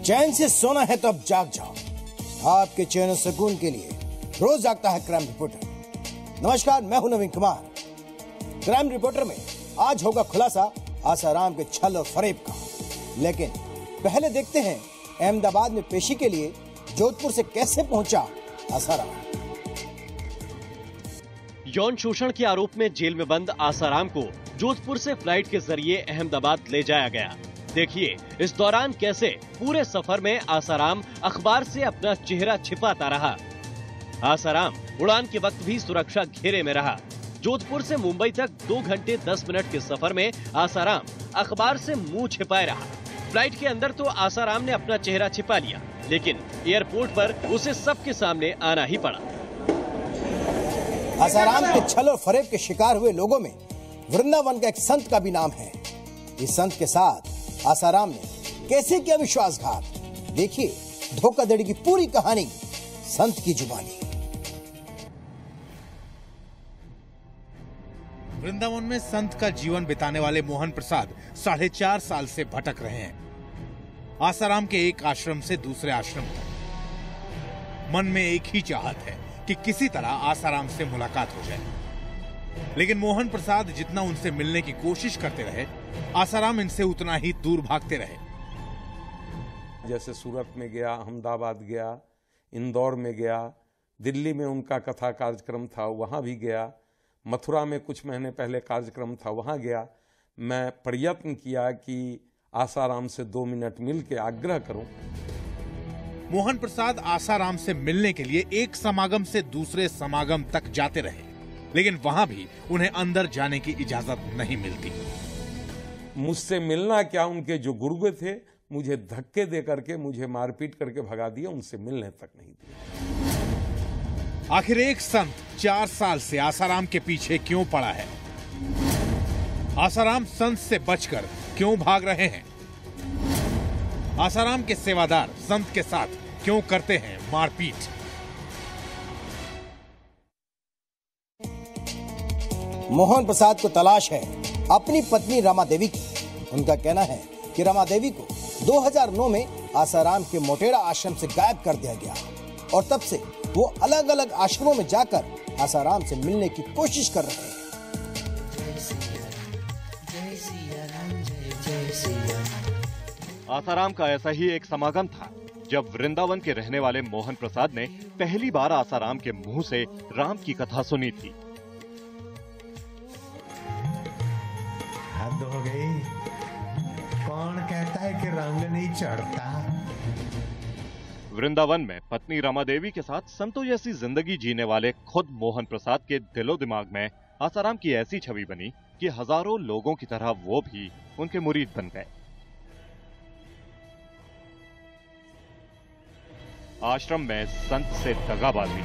चैन से सोना है तो अब जाग जाओ। आपके चैन और सुकून के लिए रोज जागता है क्राइम रिपोर्टर। नमस्कार, मैं हूं नवीन कुमार। क्राइम रिपोर्टर में आज होगा खुलासा आसाराम के छल और फरेब का। लेकिन पहले देखते हैं अहमदाबाद में पेशी के लिए जोधपुर से कैसे पहुंचा आसाराम। यौन शोषण के आरोप में जेल में बंद आसाराम को जोधपुर से फ्लाइट के जरिए अहमदाबाद ले जाया गया। देखिए इस दौरान कैसे पूरे सफर में आसाराम अखबार से अपना चेहरा छिपाता रहा। आसाराम उड़ान के वक्त भी सुरक्षा घेरे में रहा। जोधपुर से मुंबई तक 2 घंटे 10 मिनट के सफर में आसाराम अखबार से मुंह छिपाए रहा। फ्लाइट के अंदर तो आसाराम ने अपना चेहरा छिपा लिया, लेकिन एयरपोर्ट पर उसे सबके सामने आना ही पड़ा। आसाराम के छल और फरेब के शिकार हुए लोगों में वृंदावन का एक संत का भी नाम है। इस संत के साथ आसाराम ने कैसे किया विश्वासघात, देखिए धोखाधड़ी की पूरी कहानी संत की जुबानी। वृंदावन में संत का जीवन बिताने वाले मोहन प्रसाद 4.5 साल से भटक रहे हैं, आसाराम के एक आश्रम से दूसरे आश्रम तक। मन में एक ही चाहत है कि किसी तरह आसाराम से मुलाकात हो जाए, लेकिन मोहन प्रसाद जितना उनसे मिलने की कोशिश करते रहे, आसाराम इनसे उतना ही दूर भागते रहे। जैसे सूरत में गया, अहमदाबाद गया, इंदौर में गया, दिल्ली में उनका कथा कार्यक्रम था वहां भी गया, मथुरा में कुछ महीने पहले कार्यक्रम था वहां गया। मैं प्रयत्न किया कि आसाराम से 2 मिनट मिल के आग्रह करूं। मोहन प्रसाद आसाराम से मिलने के लिए एक समागम से दूसरे समागम तक जाते रहे, लेकिन वहां भी उन्हें अंदर जाने की इजाजत नहीं मिलती। मुझसे मिलना क्या, उनके जो गुर्गे थे मुझे धक्के दे करके, मुझे मारपीट करके भगा दिया, उनसे मिलने तक नहीं दिया। आखिर एक संत 4 साल से आसाराम के पीछे क्यों पड़ा है? आसाराम संत से बचकर क्यों भाग रहे हैं? आसाराम के सेवादार संत के साथ क्यों करते हैं मारपीट? मोहन प्रसाद को तलाश है अपनी पत्नी रमा देवी की। उनका कहना है कि रमा देवी को 2009 में आसाराम के मोटेरा आश्रम से गायब कर दिया गया और तब से वो अलग अलग आश्रमों में जाकर आसाराम से मिलने की कोशिश कर रहे हैं। आसाराम का ऐसा ही एक समागम था जब वृंदावन के रहने वाले मोहन प्रसाद ने पहली बार आसाराम के मुंह से राम की कथा सुनी थी। हद हो गई, कौन कहता है कि रंग नहीं चढ़ता। वृंदावन में पत्नी रमा देवी के साथ संतों जैसी जिंदगी जीने वाले खुद मोहन प्रसाद के दिलो दिमाग में आसाराम की ऐसी छवि बनी कि हजारों लोगों की तरह वो भी उनके मुरीद बन गए। आश्रम में संत से दगाबाजी,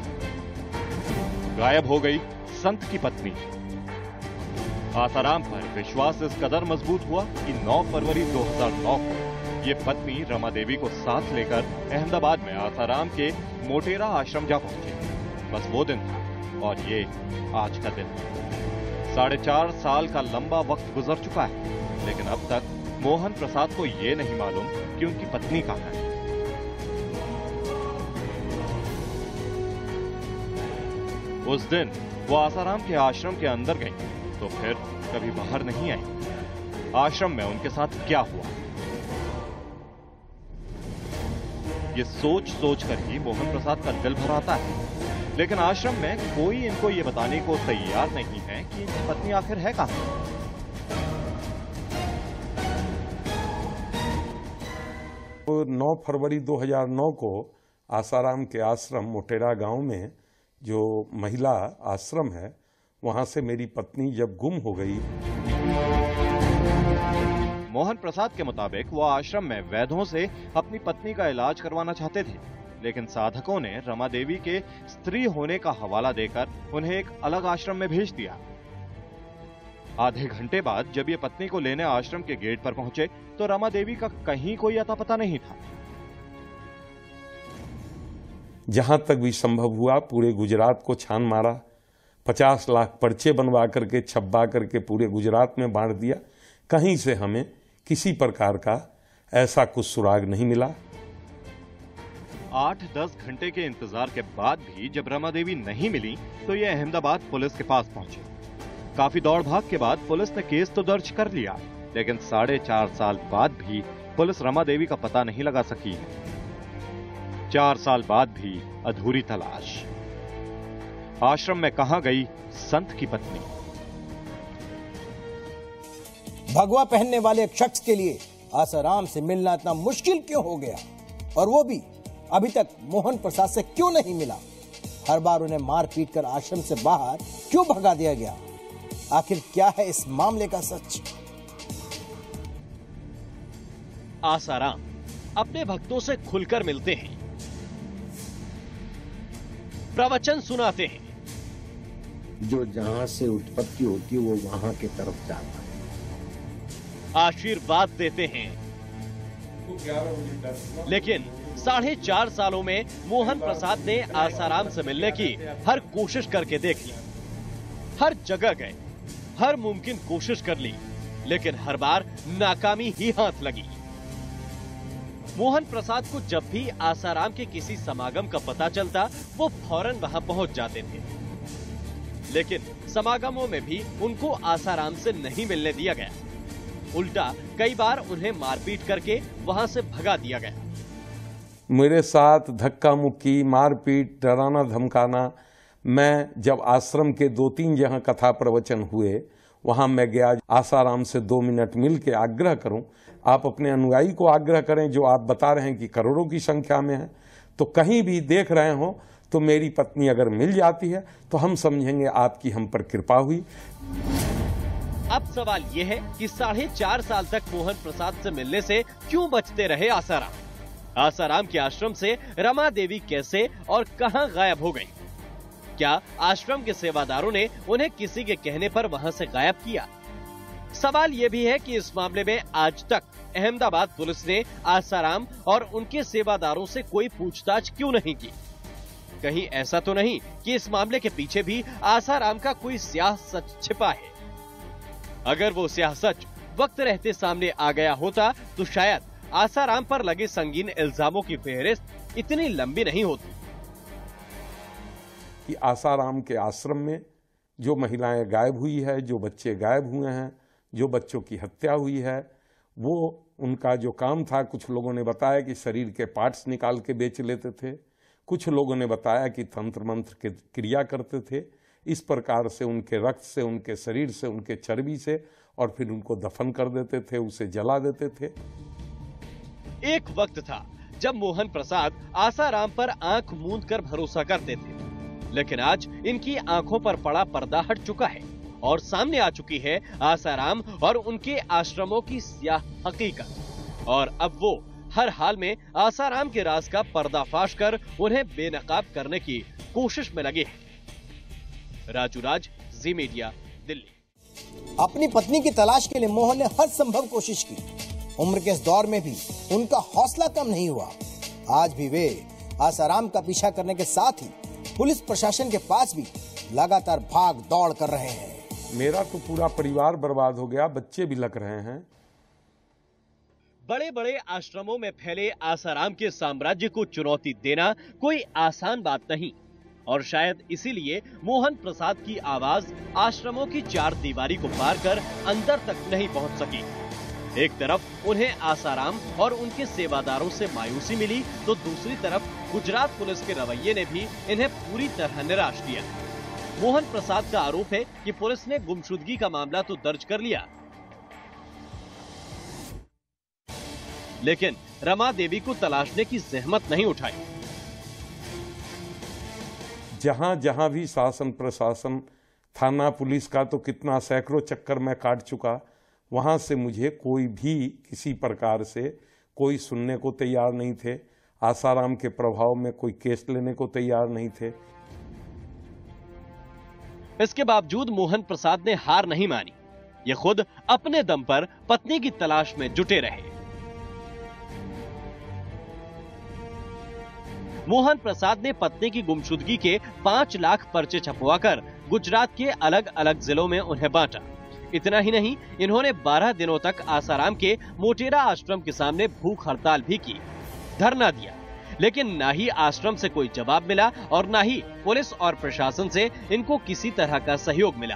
गायब हो गई संत की पत्नी। आसाराम पर विश्वास इस कदर मजबूत हुआ कि 9 फरवरी 2009 को ये पत्नी रमा देवी को साथ लेकर अहमदाबाद में आसाराम के मोटेरा आश्रम जा पहुंचे। बस वो दिन था और ये आज का दिन। 4.5 साल का लंबा वक्त गुजर चुका है, लेकिन अब तक मोहन प्रसाद को ये नहीं मालूम कि उनकी पत्नी कहां है। उस दिन वो आसाराम के आश्रम के अंदर गई तो फिर कभी बाहर नहीं आई। आश्रम में उनके साथ क्या हुआ, ये सोच सोच कर ही मोहन प्रसाद का दिल भर आता है। लेकिन आश्रम में कोई इनको ये बताने को तैयार नहीं है कि इनकी पत्नी आखिर है कहां। 9 फरवरी 2009 को आसाराम के आश्रम मोटेरा गांव में जो महिला आश्रम है, वहां से मेरी पत्नी जब गुम हो गई। मोहन प्रसाद के मुताबिक वो आश्रम में वैद्यों से अपनी पत्नी का इलाज करवाना चाहते थे, लेकिन साधकों ने रमा देवी के स्त्री होने का हवाला देकर उन्हें एक अलग आश्रम में भेज दिया। आधे घंटे बाद जब ये पत्नी को लेने आश्रम के गेट पर पहुंचे तो रमा देवी का कहीं कोई अता पता नहीं था। जहां तक भी संभव हुआ पूरे गुजरात को छान मारा, 50 लाख पर्चे बनवा करके छपवा करके पूरे गुजरात में बांट दिया। कहीं से हमें किसी प्रकार का ऐसा कुछ सुराग नहीं मिला। 8-10 घंटे के इंतजार के बाद भी जब रमा देवी नहीं मिली तो ये अहमदाबाद पुलिस के पास पहुंची। काफी दौड़ भाग के बाद पुलिस ने केस तो दर्ज कर लिया, लेकिन 4.5 साल बाद भी पुलिस रमा देवी का पता नहीं लगा सकी है। 4 साल बाद भी अधूरी तलाश। आश्रम में कहां गई संत की पत्नी? भगवा पहनने वाले एक शख्स के लिए आसाराम से मिलना इतना मुश्किल क्यों हो गया, और वो भी अभी तक मोहन प्रसाद से क्यों नहीं मिला? हर बार उन्हें मार पीट कर आश्रम से बाहर क्यों भगा दिया गया? आखिर क्या है इस मामले का सच? आसाराम अपने भक्तों से खुलकर मिलते हैं, प्रवचन सुनाते हैं। जो जहां से उत्पत्ति होती है वो वहां की तरफ जाता है। आशीर्वाद देते हैं। लेकिन 4.5 सालों में मोहन प्रसाद ने आसाराम से मिलने की हर कोशिश करके देख ली। हर जगह गए, हर मुमकिन कोशिश कर ली, लेकिन हर बार नाकामी ही हाथ लगी। मोहन प्रसाद को जब भी आसाराम के किसी समागम का पता चलता, वो फौरन वहां पहुंच जाते थे। लेकिन समागमों में भी उनको आसाराम से नहीं मिलने दिया गया। उल्टा कई बार उन्हें मारपीट करके वहां से भगा दिया गया। मेरे साथ धक्का मुक्की, मारपीट, डराना धमकाना। मैं जब आश्रम के 2-3 जहां कथा प्रवचन हुए वहां मैं गया। आसाराम से 2 मिनट मिल के आग्रह करूं, आप अपने अनुयायी को आग्रह करें, जो आप बता रहे हैं कि करोड़ों की संख्या में है, तो कहीं भी देख रहे हो तो मेरी पत्नी अगर मिल जाती है तो हम समझेंगे आपकी हम पर कृपा हुई। अब सवाल यह है कि 4.5 साल तक मोहन प्रसाद से मिलने से क्यों बचते रहे आसाराम? आसाराम के आश्रम से रमा देवी कैसे और कहां गायब हो गई? क्या आश्रम के सेवादारों ने उन्हें किसी के कहने पर वहां से गायब किया? सवाल यह भी है कि इस मामले में आज तक अहमदाबाद पुलिस ने आसाराम और उनके सेवादारों से कोई पूछताछ क्यों नहीं की? कहीं ऐसा तो नहीं कि इस मामले के पीछे भी आसाराम का कोई स्याह सच छिपा है? अगर वो स्याह सच वक्त रहते सामने आ गया होता तो शायद आसाराम पर लगे संगीन इल्जामों की फेहरिस्त इतनी लंबी नहीं होती। कि आसाराम के आश्रम में जो महिलाएं गायब हुई है, जो बच्चे गायब हुए हैं, जो बच्चों की हत्या हुई है, वो उनका जो काम था, कुछ लोगों ने बताया कि शरीर के पार्ट्स निकाल के बेच लेते थे, कुछ लोगों ने बताया कि तंत्र मंत्र की क्रिया करते थे। इस प्रकार से उनके रक्त से, उनके शरीर से, उनके चर्बी से, और फिर उनको दफन कर देते थे, उसे जला देते थे। एक वक्त था जब मोहन प्रसाद आसाराम पर आंख मूंद कर भरोसा करते थे, लेकिन आज इनकी आंखों पर पड़ा पर्दा हट चुका है और सामने आ चुकी है आसाराम और उनके आश्रमों की स्याह हकीकत। और अब वो हर हाल में आसाराम के राज का पर्दाफाश कर उन्हें बेनकाब करने की कोशिश में लगे हैं। राजू राज, जी मीडिया, दिल्ली। अपनी पत्नी की तलाश के लिए मोहन ने हर संभव कोशिश की। उम्र के इस दौर में भी उनका हौसला कम नहीं हुआ। आज भी वे आसाराम का पीछा करने के साथ ही पुलिस प्रशासन के पास भी लगातार भाग दौड़ कर रहे हैं। मेरा तो पूरा परिवार बर्बाद हो गया, बच्चे भी लग रहे हैं। बड़े बड़े आश्रमों में फैले आसाराम के साम्राज्य को चुनौती देना कोई आसान बात नहीं, और शायद इसीलिए मोहन प्रसाद की आवाज आश्रमों की 4 दीवारी को पार कर अंदर तक नहीं पहुंच सकी। एक तरफ उन्हें आसाराम और उनके सेवादारों से मायूसी मिली, तो दूसरी तरफ गुजरात पुलिस के रवैये ने भी इन्हें पूरी तरह निराश किया। मोहन प्रसाद का आरोप है कि पुलिस ने गुमशुदगी का मामला तो दर्ज कर लिया, लेकिन रमा देवी को तलाशने की जहमत नहीं उठाई। जहां जहां भी शासन प्रशासन, थाना पुलिस का तो कितना सैकड़ों चक्कर मैं काट चुका, वहां से मुझे कोई भी किसी प्रकार से कोई सुनने को तैयार नहीं थे। आसाराम के प्रभाव में कोई केस लेने को तैयार नहीं थे। इसके बावजूद मोहन प्रसाद ने हार नहीं मानी। ये खुद अपने दम पर पत्नी की तलाश में जुटे रहे। मोहन प्रसाद ने पत्नी की गुमशुदगी के 5 लाख पर्चे छपवाकर गुजरात के अलग अलग जिलों में उन्हें बांटा। इतना ही नहीं, इन्होंने 12 दिनों तक आसाराम के मोटेरा आश्रम के सामने भूख हड़ताल भी की, धरना दिया, लेकिन ना ही आश्रम से कोई जवाब मिला और ना ही पुलिस और प्रशासन से इनको किसी तरह का सहयोग मिला।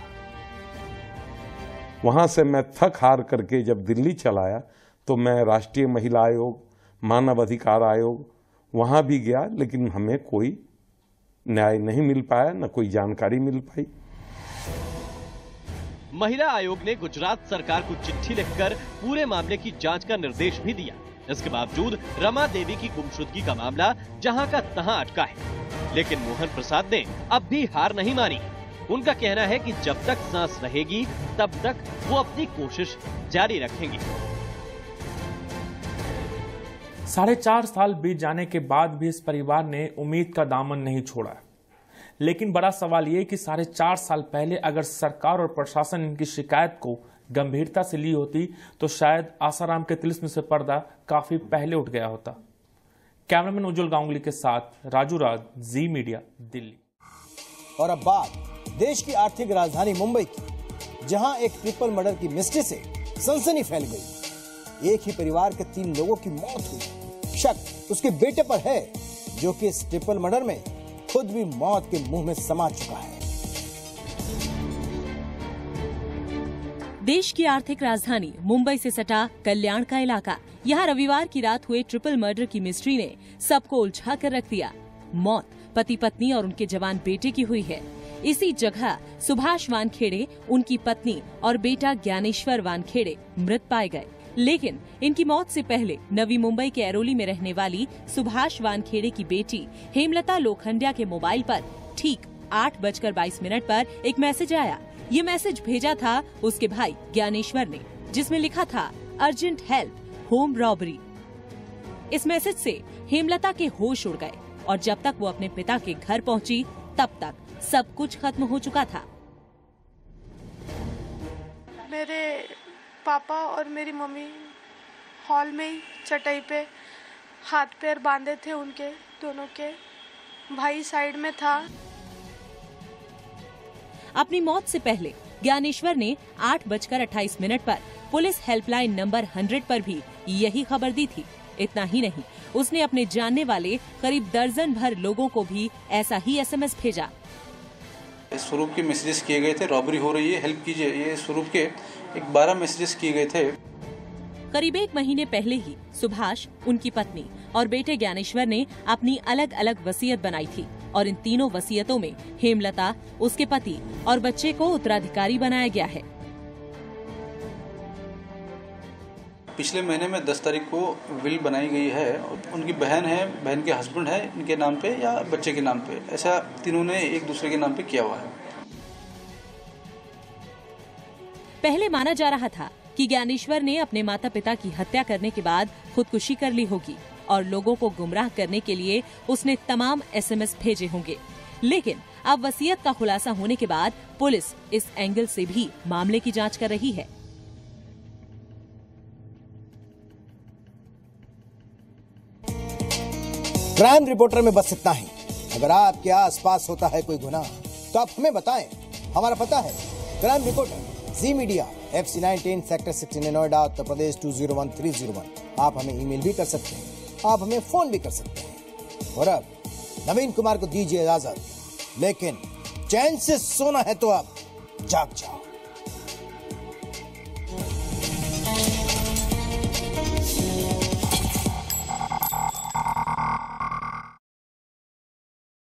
वहां से मैं थक हार करके जब दिल्ली चला आया तो मैं राष्ट्रीय महिला आयोग, मानव अधिकार आयोग वहां भी गया, लेकिन हमें कोई न्याय नहीं मिल पाया, न कोई जानकारी मिल पाई। महिला आयोग ने गुजरात सरकार को चिट्ठी लिखकर पूरे मामले की जांच का निर्देश भी दिया। इसके बावजूद रमा देवी की गुमशुदगी का मामला जहां का तहां अटका है। लेकिन मोहन प्रसाद ने अब भी हार नहीं मानी। उनका कहना है कि जब तक सांस रहेगी तब तक वो अपनी कोशिश जारी रखेंगे। 4.5 साल बीत जाने के बाद भी इस परिवार ने उम्मीद का दामन नहीं छोड़ा। लेकिन बड़ा सवाल ये कि 4.5 साल पहले अगर सरकार और प्रशासन इनकी शिकायत को गंभीरता से ली होती तो शायद आसाराम के तिलिस्म से पर्दा काफी पहले उठ गया होता। कैमरामैन उज्जवल गांगुली के साथ राजू राज, जी मीडिया, दिल्ली। और अब बात देश की आर्थिक राजधानी मुंबई की, जहां एक ट्रिपल मर्डर की मिस्ट्री से सनसनी फैल गई। एक ही परिवार के 3 लोगों की मौत हुई। शक उसके बेटे पर है, जो कि इस ट्रिपल मर्डर में खुद भी मौत के मुंह में समा चुका है। देश की आर्थिक राजधानी मुंबई से सटा कल्याण का इलाका, यहाँ रविवार की रात हुए ट्रिपल मर्डर की मिस्ट्री ने सबको उलझा कर रख दिया। मौत पति पत्नी और उनके जवान बेटे की हुई है। इसी जगह सुभाष वानखेड़े, उनकी पत्नी और बेटा ज्ञानेश्वर वानखेड़े मृत पाए गए। लेकिन इनकी मौत से पहले नवी मुंबई के ऐरोली में रहने वाली सुभाष वानखेड़े की बेटी हेमलता लोखंडिया के मोबाइल पर ठीक 8:22 पर एक मैसेज आया। ये मैसेज भेजा था उसके भाई ज्ञानेश्वर ने, जिसमें लिखा था अर्जेंट हेल्प, होम रॉबरी। इस मैसेज से हेमलता के होश उड़ गए और जब तक वो अपने पिता के घर पहुंची तब तक सब कुछ खत्म हो चुका था। मेरे पापा और मेरी मम्मी हॉल में ही चटाई पे हाथ पैर बांधे थे उनके दोनों के। भाई साइड में था। अपनी मौत से पहले ज्ञानेश्वर ने 8:28 पर पुलिस हेल्पलाइन नंबर 100 पर भी यही खबर दी थी। इतना ही नहीं, उसने अपने जानने वाले करीब दर्जन भर लोगों को भी ऐसा ही SMS भेजा। इस स्वरूप के मैसेजेस किए गए थे, रॉबरी हो रही है, हेल्प कीजिए, ये स्वरूप के 12 मैसेजेस किए गए थे। करीब 1 महीने पहले ही सुभाष, उनकी पत्नी और बेटे ज्ञानेश्वर ने अपनी अलग अलग वसीयत बनाई थी और इन तीनों वसीयतों में हेमलता, उसके पति और बच्चे को उत्तराधिकारी बनाया गया है। पिछले महीने में 10 तारीख को विल बनाई गई है। उनकी बहन है, बहन के हस्बैंड है, इनके नाम पे या बच्चे के नाम पे, ऐसा तीनों ने एक दूसरे के नाम पे किया हुआ है। पहले माना जा रहा था कि ज्ञानेश्वर ने अपने माता पिता की हत्या करने के बाद खुदकुशी कर ली होगी और लोगों को गुमराह करने के लिए उसने तमाम SMS भेजे होंगे। लेकिन अब वसीयत का खुलासा होने के बाद पुलिस इस एंगल से भी मामले की जांच कर रही है। क्राइम रिपोर्टर में बस इतना ही। अगर आपके आसपास होता है कोई गुनाह तो आप हमें बताएं। हमारा पता है crime reporter, Zee media, FC910 sector 16 Noida, Uttar Pradesh 201301। आप हमें ईमेल भी कर सकते हैं, आप हमें फोन भी कर सकते हैं। और अब नवीन कुमार को दीजिए इजाजत, लेकिन चैन से सोना है तो आप जाग जाओ।